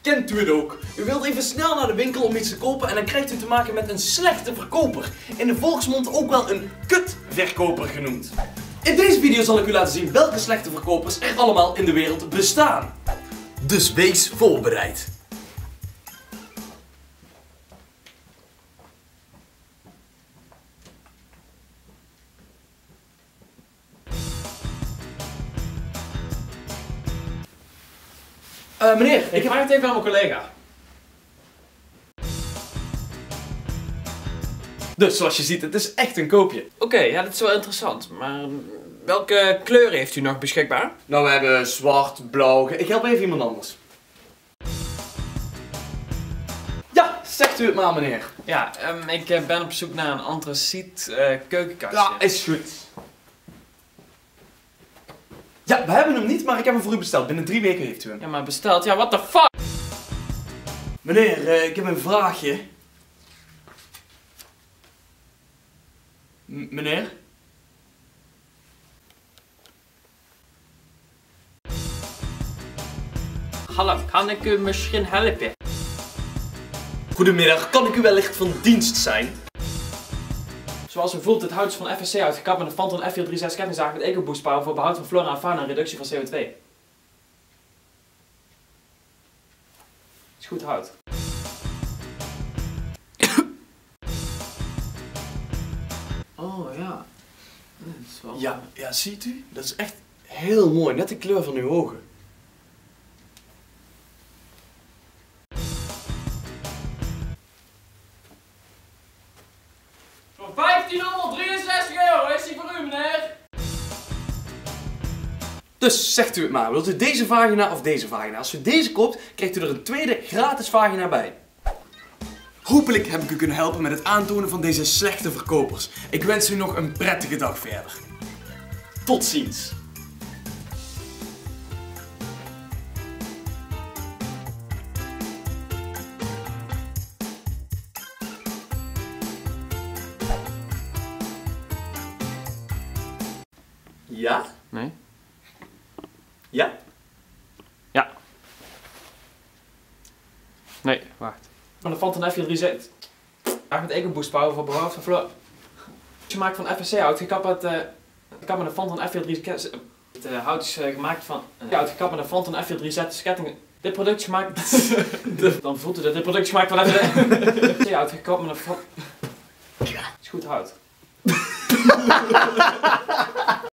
Kent u het ook? U wilt even snel naar de winkel om iets te kopen en dan krijgt u te maken met een slechte verkoper. In de volksmond ook wel een kutverkoper genoemd. In deze video zal ik u laten zien welke slechte verkopers er allemaal in de wereld bestaan. Dus wees voorbereid. Meneer, Ik vraag het even aan mijn collega. Dus zoals je ziet, het is echt een koopje. Oké, ja, dat is wel interessant. Maar welke kleuren heeft u nog beschikbaar? Nou, we hebben zwart, blauw. Ik help even iemand anders. Ja, zegt u het maar, meneer. Ja, ik ben op zoek naar een antraciet keukenkastje. Ja, is goed. Ja, we hebben hem niet, maar ik heb hem voor u besteld. Binnen 3 weken heeft u hem. Ja, maar besteld. Ja, what the fuck? Meneer, ik heb een vraagje. Meneer? Hallo, kan ik u misschien helpen? Goedemiddag, kan ik u wellicht van dienst zijn? Zoals u voelt, het hout is van FSC uitgekapt met een Phantom F436 kettingzaag met EcoBoost power voor behoud van flora en fauna en reductie van CO2. Is goed hout. Oh ja. Dat is wel... Ja, ziet u? Dat is echt heel mooi. Net de kleur van uw ogen. Voor 1563 euro is die voor u, meneer! Dus zegt u het maar. Wilt u deze vagina of deze vagina? Als u deze koopt, krijgt u er een tweede gratis vagina bij. Hopelijk heb ik u kunnen helpen met het aantonen van deze slechte verkopers. Ik wens u nog een prettige dag verder. Tot ziens. Ja? Nee? Ja? Ja. Nee, wacht. Van de Phantom F436. Met EcoBoost power voor behoud van flora. Gemaakt van FSC hout, gekapt met een Phantom F436. Het hout is gemaakt van hout, gekapt met een Phantom F436 ketting. Dit product is gemaakt. Dan voelt u dat dit product is gemaakt van FSC hout, gekapt met een Is goed hout.